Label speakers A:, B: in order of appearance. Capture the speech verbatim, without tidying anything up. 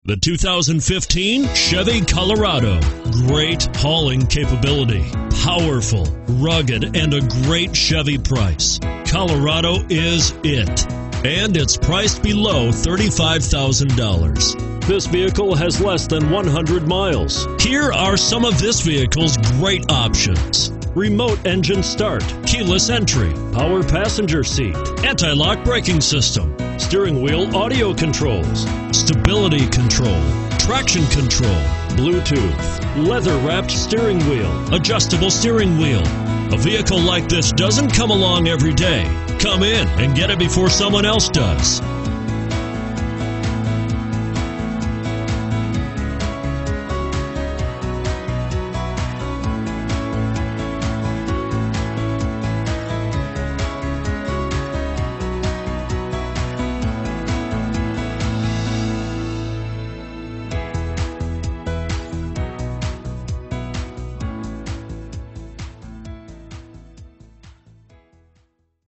A: The two thousand fifteen Chevy Colorado. Great hauling capability, powerful, rugged, and a great Chevy price. Colorado is it. And it's priced below thirty-five thousand dollars. This vehicle has less than one hundred miles. Here are some of this vehicle's great options: remote engine start, keyless entry, power passenger seat, anti-lock braking system, steering wheel audio controls, stability control, traction control, Bluetooth, leather-wrapped steering wheel, adjustable steering wheel. A vehicle like this doesn't come along every day. Come in and get it before someone else does.